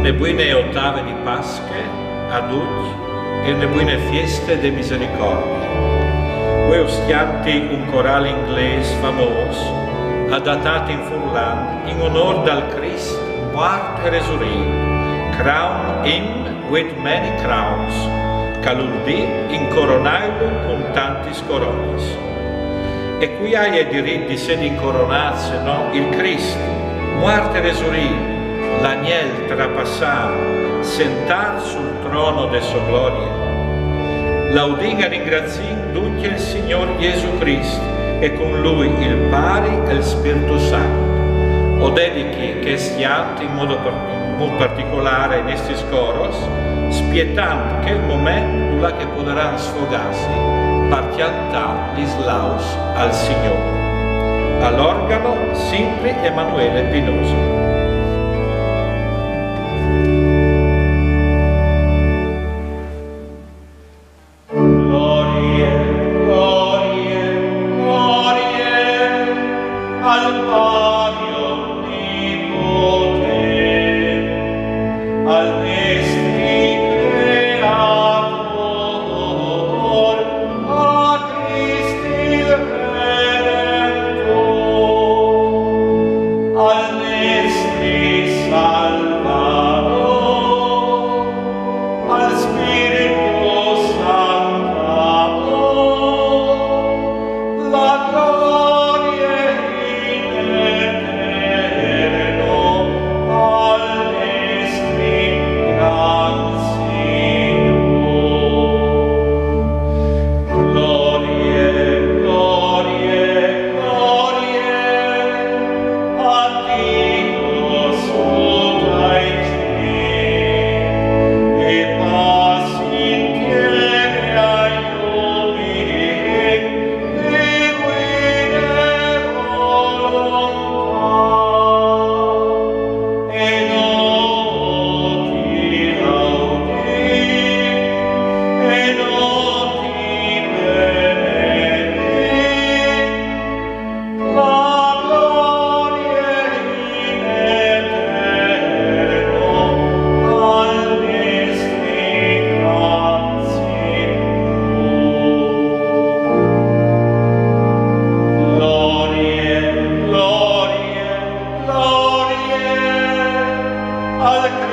le buone ottave di Pasche a tutti e le buone feste di misericordia. Voi stianti un corale inglese famoso, adattato in Furlan, in onore dal Cristo, morto e resurretto, crown him with many crowns, caludì incoronato con tanti coronis. E qui hai il diritto di sedi incoronarsi, no? Il Cristo, morto e resurretto, l'agnel trapassato, sentato sul trono de sua gloria. Laudin e ringrazin tutti il Signore Gesù Cristo e con Lui il Padre e il Spirito Santo. O dedichi che stiate in modo particolare in questi scoros, spietando che il momento là che potranno sfogarsi per cantare gli slaus al Signore. All'organo sempre Emanuele Pinoso. Al